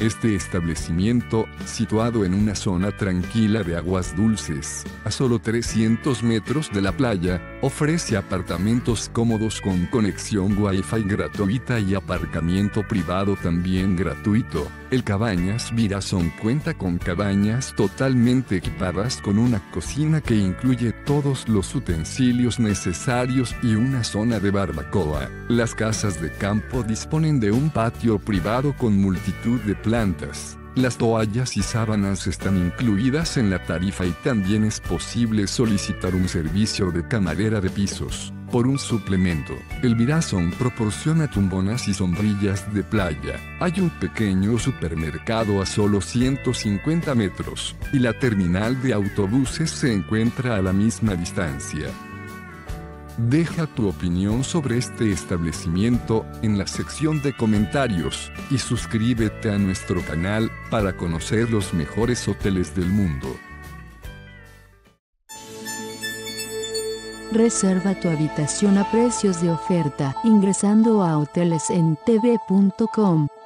Este establecimiento, situado en una zona tranquila de aguas dulces, a solo 300 metros de la playa, ofrece apartamentos cómodos con conexión Wi-Fi gratuita y aparcamiento privado también gratuito. El Cabañas Virasón cuenta con cabañas totalmente equipadas con una cocina que incluye todos los utensilios necesarios y una zona de barbacoa. Las casas de campo disponen de un patio privado con multitud de plantas. Las toallas y sábanas están incluidas en la tarifa y también es posible solicitar un servicio de camarera de pisos. Por un suplemento, el Virasón proporciona tumbonas y sombrillas de playa. Hay un pequeño supermercado a solo 150 metros, y la terminal de autobuses se encuentra a la misma distancia. Deja tu opinión sobre este establecimiento en la sección de comentarios y suscríbete a nuestro canal para conocer los mejores hoteles del mundo. Reserva tu habitación a precios de oferta ingresando a hotelesentv.com.